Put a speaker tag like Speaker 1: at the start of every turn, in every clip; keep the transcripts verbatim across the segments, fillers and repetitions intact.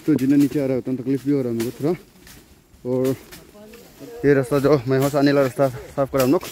Speaker 1: तो जितना नीचे आ रहा है उतना तकलीफ भी हो रहा है मेरे को थोड़ा। और ये रास्ता जो मैं वहाँ से आने वाला रास्ता साफ करा हम लोग।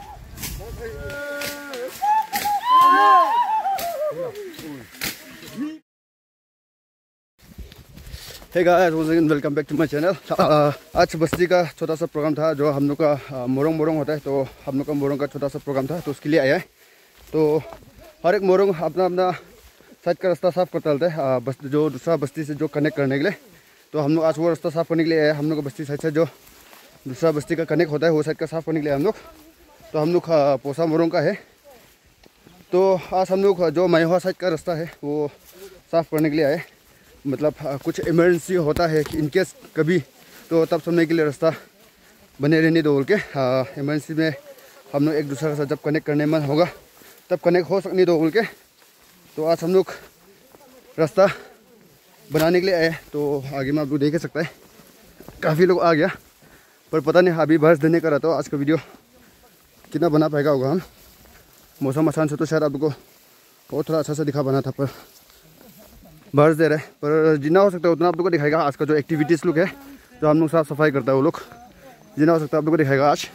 Speaker 1: Hey guys, welcome back to my channel. आज बस्ती का छोटा सा प्रोग्राम था जो हम लोग का मोरंग मोरंग होता है, तो हम लोग का मोरंग का छोटा सा प्रोग्राम था, तो उसके लिए आया है। तो हर एक मोरंग अपना अपना साइड का रास्ता साफ करता रहता है, बस जो दूसरा बस्ती से जो कनेक्ट करने के लिए। तो हम लोग आज वो रास्ता साफ करने के लिए आए। हम लोग का बस्ती साइड से जो दूसरा बस्ती का कनेक्ट होता है वो साइड का साफ करने के लिए हम लोग। तो हम लोग पोसा मोरंग का है, तो आज हम लोग जो मैहुआ साइड का रास्ता है वो साफ करने के लिए आए। मतलब कुछ इमरजेंसी होता है कि इनकेस कभी, तो तब सुनने के लिए रास्ता बने रहने दो बोल के। इमरजेंसी में हम लोग एक दूसरे के साथ जब कनेक्ट करने मन होगा तब कनेक्ट हो सकने दो बोल के। तो आज हम लोग रास्ता बनाने के लिए आए। तो आगे में आप लोग देख सकता है काफ़ी लोग आ गया, पर पता नहीं अभी बारिश देने का रहता। तो आज का वीडियो कितना बना पाएगा होगा हम। मौसम आसान से तो शायद आपको और थोड़ा अच्छा से दिखा बना था, पर बारिश दे रहा है। पर जितना हो सकता है उतना आप लोग को दिखाएगा। आज का जो एक्टिविटीज़ लोग है जो हम लोग साफ सफाई करता है वो लोग जितना हो सकता है आप लोग को दिखाएगा आज।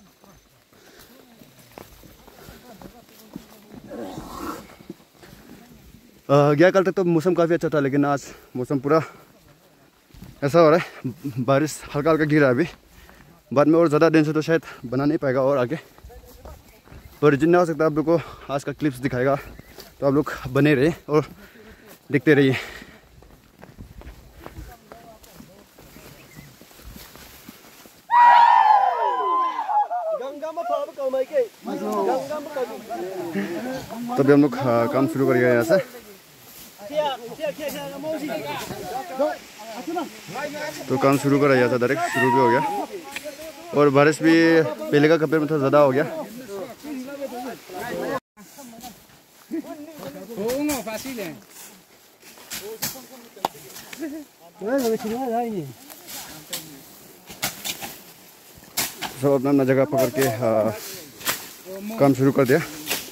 Speaker 1: गया कल तक तो मौसम काफ़ी अच्छा था, लेकिन आज मौसम पूरा ऐसा हो रहा है, बारिश हल्का हल्का गिर रहा है अभी। बाद में और ज़्यादा दिन से तो शायद बना नहीं पाएगा और आगे, पर जितना हो सकता है आप लोग को आज का क्लिप्स दिखाएगा। तो आप लोग बने रहिए और देखते रहिए। तभी हम लोग काम शुरू करेंगे यहाँ से। तो काम शुरू करा यहाँ था, डायरेक्ट शुरू भी हो गया। और बारिश भी पहले का कपड़े में थोड़ा ज़्यादा हो गया। सब अपना अपना जगह पकड़ के आ, काम शुरू कर दिया।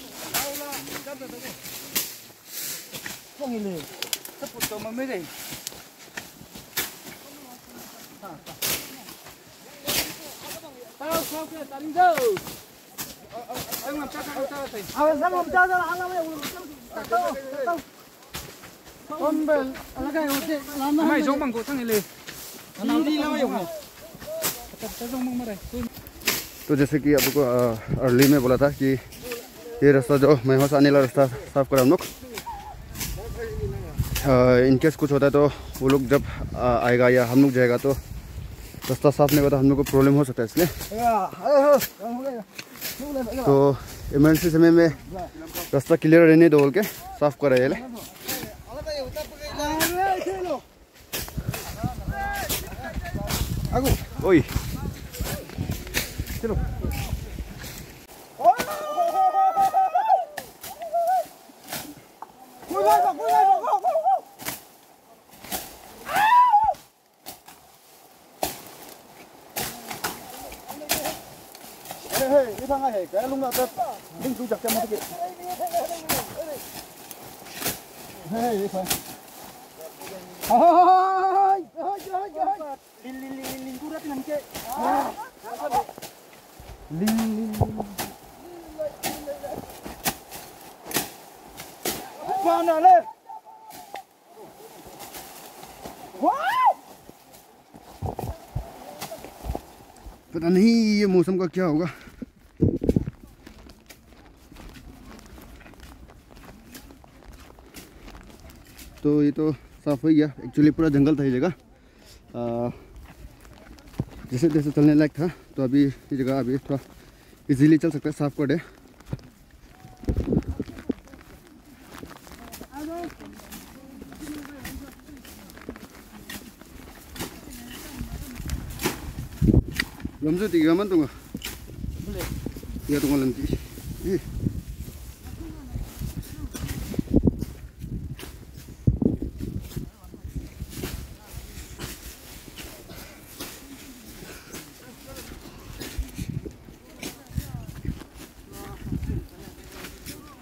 Speaker 1: तो जैसे कि आपको अर्ली में बोला था कि ये रास्ता जो मैहुआ से आने वाला रास्ता साफ करा हम लोग। इनकेस कुछ होता है तो वो लोग जब आएगा या हम लोग जाएगा तो रास्ता साफ नहीं होता, हम लोग को प्रॉब्लम हो सकता है। इसलिए तो इमरजेंसी समय में रास्ता क्लियर रहने दो बोल के साफ करा ये। ओए चलो पता नहीं ये मौसम का क्या होगा। तो ये तो साफ हो गया। एक्चुअली पूरा जंगल था ये जगह, जैसे जैसे चलने लायक था। तो अभी ये जगह अभी थोड़ा इजीली चल सकता है, साफ कर दे। Lamzu tiga man tunga. Boleh. Ya tunga lanti. Eh.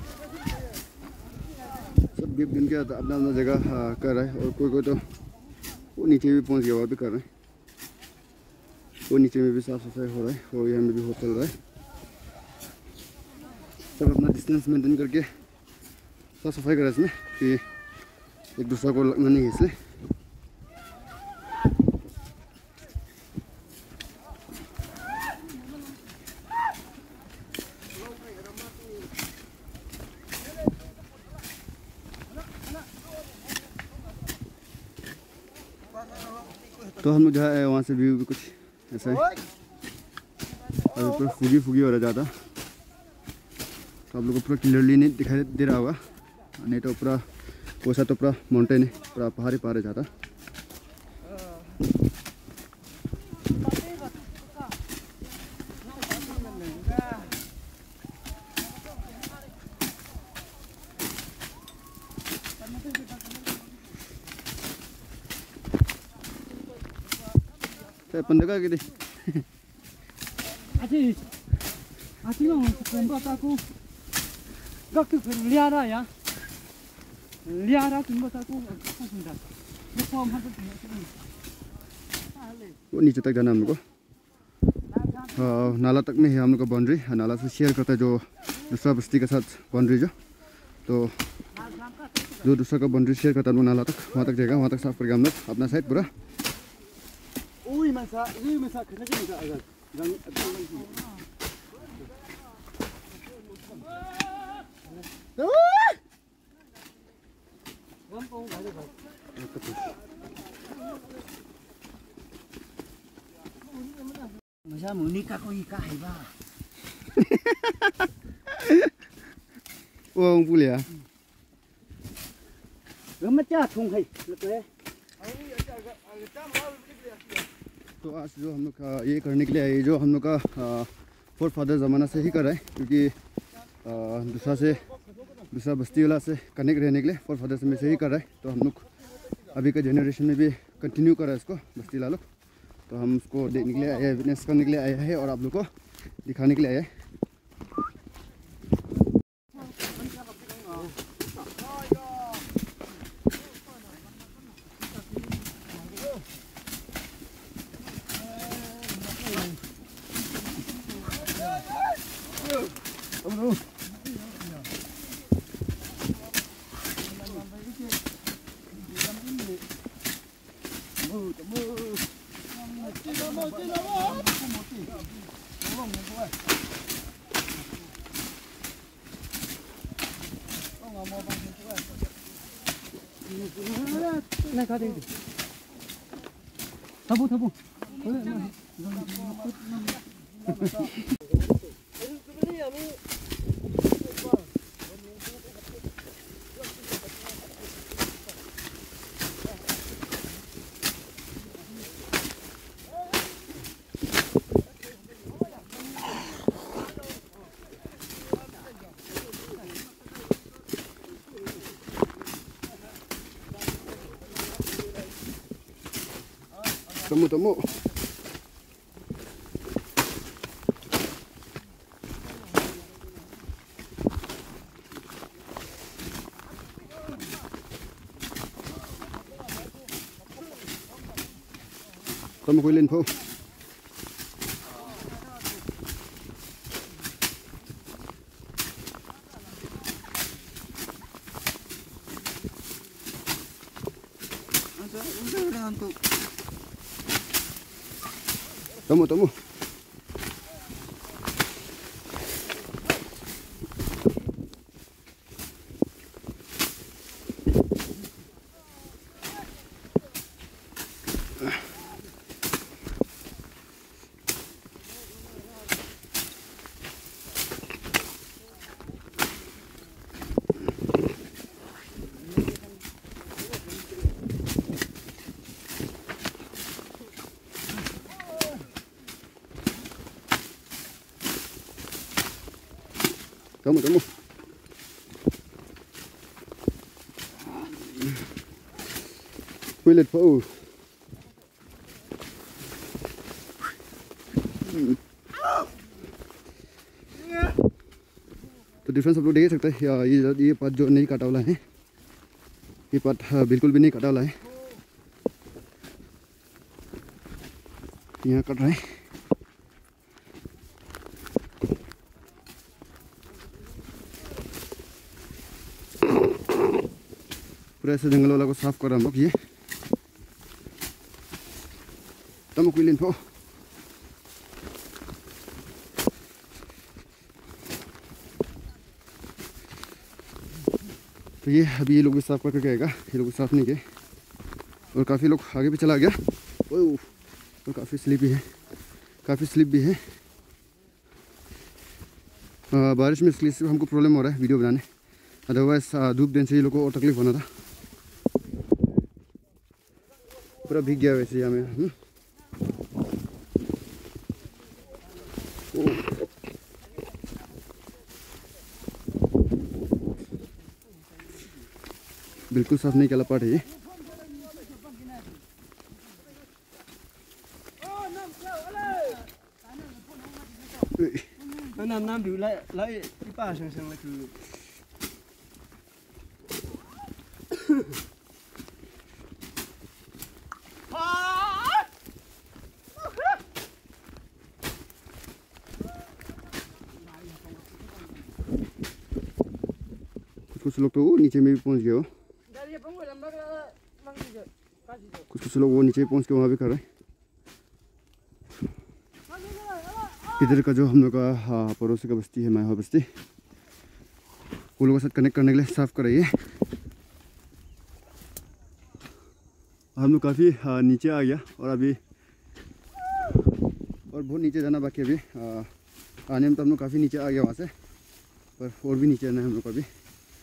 Speaker 1: सब गिफ्ट गिन के अपना अपना जगह कर रहा है, और कोई कोई तो वो नीचे भी पहुंच गया, वहाँ भी कर रहे हैं। वो नीचे में भी साफ सफाई हो रहा है और यहाँ में भी हो चल रहा है। सब अपना डिस्टेंस मेंटेन करके साफ सफाई कर रहे हैं इसमें कि एक दूसरा को लगना नहीं है इसलिए। तो हम लोग जहाँ है वहाँ से व्यू भी कुछ ऐसा है। अभी पूरा फुगी फुगी हो रहा है ज़्यादा, तो आप लोगों को पूरा क्लियरली नहीं दिखाई दे रहा होगा। नहीं तो पूरा वैसा तो पूरा माउंटेन है, पूरा पहाड़ी पहाड़ है ज़्यादा। पंडगा के
Speaker 2: 아직 아직은 공부하고 그렇게 리아라야 리아라 공부하고 하신다. 처음 하던
Speaker 1: वो नीचे तक जाना हम लोग को। नाला तक में है हम लोग का बाउंड्री, नाला से शेयर करता है जो दूसरा बस्ती के साथ बाउंड्री जो तो जो दूसरा का बाउंड्री शेयर करता है वो नाला तक, वहाँ तक जाएगा। वहाँ तक साफ करेगा हम लोग अपना साइड पूरा।
Speaker 2: 오이 마사 오이 마사 그러니까 아가 masa mau nikah kok nikah iba.
Speaker 1: Wah, ngumpul ya.
Speaker 2: Gamacah thong hai, lekle.
Speaker 1: तो आज जो हम लोग का ये करने के लिए आए, जो हम लोग का फोर फादर ज़माना से ही कर रहा है, क्योंकि दूसरा से दूसरा बस्ती वाला से कनेक्ट रहने के लिए फोर फादर से में से ही कर रहा है। तो हम लोग अभी का जनरेशन में भी कंटिन्यू कर रहा है इसको बस्ती वाला लोग। तो हम उसको देखने के लिए आए हैं, विटनेस करने के लिए आए हैं और आप लोग को दिखाने के लिए आए हैं।
Speaker 2: 나 가야 돼. 타보 타보.
Speaker 1: Temu temu. Temu kuilin po. Temu temu. Temu temu. Kuilit po. तो डिफरेंस आप लोग देख सकते हैं। ये ये पार्ट जो नहीं काटा वाला है, ये पार्ट बिल्कुल भी नहीं काटा वाला है। यहाँ कट रहा है। पूरा ऐसे जंगल वाला को साफ कर रहा हम लोग। ये तम कोई लिन फो तो ये अभी ये लोग भी साफ करके आएगा। ये लोग साफ नहीं किए और काफ़ी लोग आगे भी चला गया। ओह और काफ़ी स्लिप भी है, काफ़ी स्लिप भी है। आ, बारिश में इसलिए सिर्फ हमको प्रॉब्लम हो रहा है वीडियो बनाने, अदरवाइज धूप दिन से ये लोग को और तकलीफ होना था। पूरा भीग गया वैसे यहाँ में। बिल्कुल साफ नहीं किया पार्ट है ये।
Speaker 2: Nam Nam biểu lại lại đi ba sang sang là cứ
Speaker 1: कुछ लोग तो वो नीचे में भी पहुंच गए हो। कुछ कुछ लोग वो नीचे पहुंच के वहाँ भी कर रहे हैं। इधर का जो हम लोग का हाँ, पड़ोसी का बस्ती है, माया बस्ती, वो लोगों के साथ कनेक्ट करने के लिए साफ कर रही है। हम लोग काफ़ी नीचे आ गया और अभी और बहुत नीचे जाना बाकी। अभी आ, आने में तो हम लोग काफ़ी नीचे आ गया वहाँ से, पर और भी नीचे आना है हम लोग को अभी।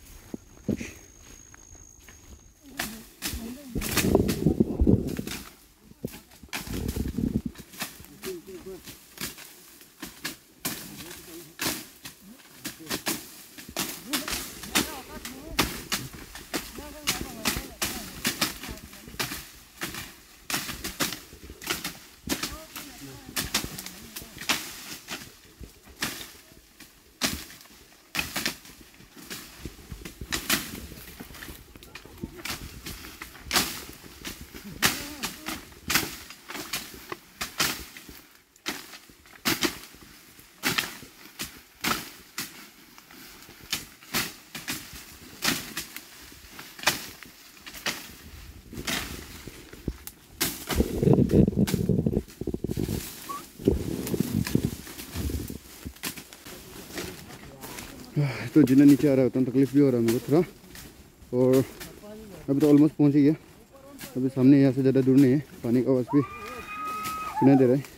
Speaker 1: तो जितना नीचे आ रहा है उतना तकलीफ भी हो रहा है मेरे को थोड़ा। और अभी तो ऑलमोस्ट पहुंच ही गया। अभी सामने यहाँ से ज़्यादा दूर नहीं है, पानी का आवाज़ भी सुनाई दे रहा है।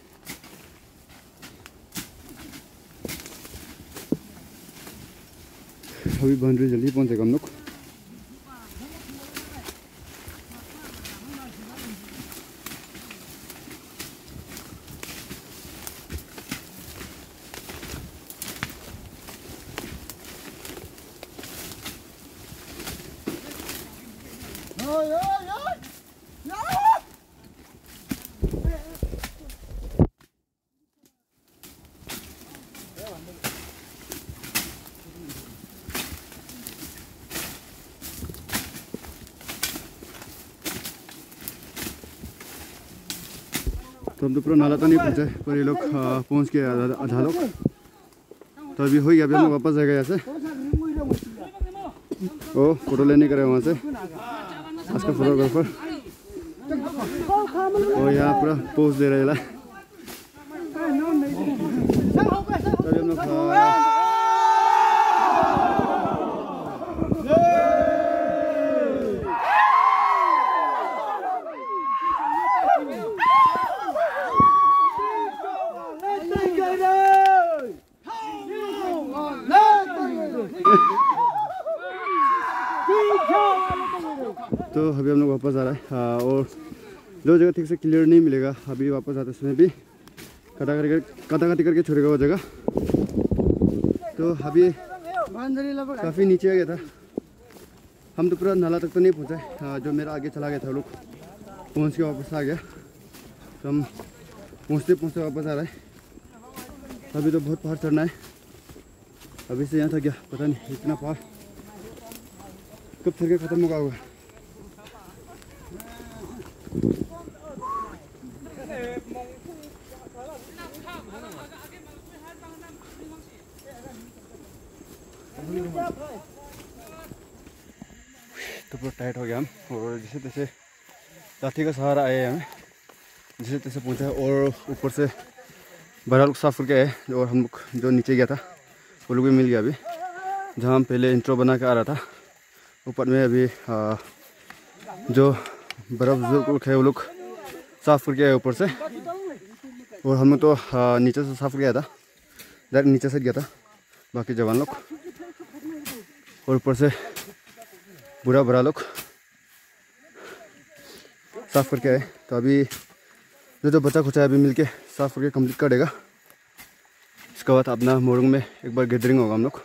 Speaker 1: अभी बाउंड्री जल्दी पहुंचेगा हम लोग। तो हम तो पूरा नाला तो नहीं पहुँचे, पर ये लोग पहुँच के आधा आधा लोग। तो अभी हो गया, अभी हम लोग वापस जाएगा यहाँ से। ओ फोटो लेने का रहे वहाँ से आज का फोटोग्राफर। और यहाँ पूरा पोज दे रहे हैं। तभी हम लोग तो अभी हम लोग वापस आ रहा है। हाँ, और जो जगह ठीक से क्लियर नहीं मिलेगा अभी वापस आते समय भी कटा करके कटा कटी करके छोड़ेगा वो जगह। तो अभी काफ़ी नीचे आ गया था, हम तो पूरा नाला तक तो नहीं पहुँचा। हाँ, जो मेरा आगे चला गया था वो लोग पहुँच के वापस आ गया। तो हम पहुँचते पहुँचते वापस आ रहा है। अभी तो बहुत पहाड़ चढ़ना है, अभी से यहाँ था क्या पता नहीं। इतना पहाड़ कब चढ़ के ख़त्म होगा होगा। तो पूरा टाइट हो गया हम, और जैसे तैसे लाठी का सहारा आए हमें, जैसे तैसे पहुंचा। और ऊपर से बड़ा लोग साफ करके आए, और हम लोग जो नीचे गया था वो लोग भी मिल गया। अभी जहाँ हम पहले इंट्रो बना के आ रहा था, ऊपर में अभी आ, जो बर्फ़ बुजुर्ग है वो लोग साफ करके आए ऊपर से। और हम लोग तो आ, नीचे से साफ करके आया था, डायरेक्ट नीचे से गया था बाकी जवान लोग, और ऊपर से बुरा बड़ा लोग साफ करके आए। तो अभी जो जो बचा खुचा है अभी मिलके साफ करके कंप्लीट कर देगा। इसके बाद अपना मोरंग में एक बार गैदरिंग होगा हम लोग।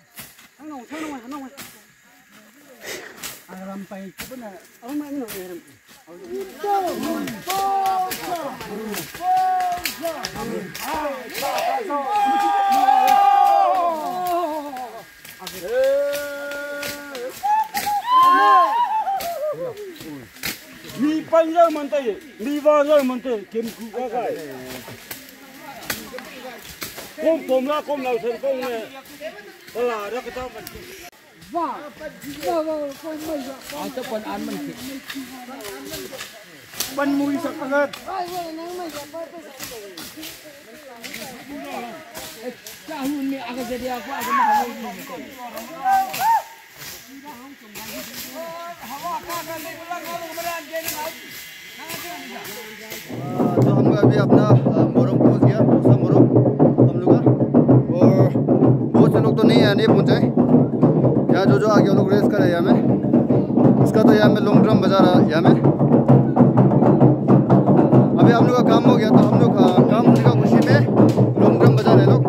Speaker 2: Ni panjang mantai, ni wajar mantai, kem kuka kai. Kom kom lah, kom lah, sen kom le. Kalau ada kita mesti. Wah, wah, wah, kom mai. Atau pan an mesti. Pan mui sangat. Tahun ni akan jadi apa? Akan mahal ni.
Speaker 1: तो हम लोग अभी अपना मोरंग पहुंच गया, दूसरा मोरंग हम लोग का। और बहुत से लोग तो नहीं है, नहीं पहुंचे यहाँ। जो जो आगे वो लोग रेस कर रहे हैं यहाँ में। इसका तो यहाँ में लॉन्ग ड्रम बजा रहा है यहाँ में। अभी हम लोग का काम हो गया, तो हम लोग काम होने का खुशी में लॉन्ग ड्रम बजा रहे लोग।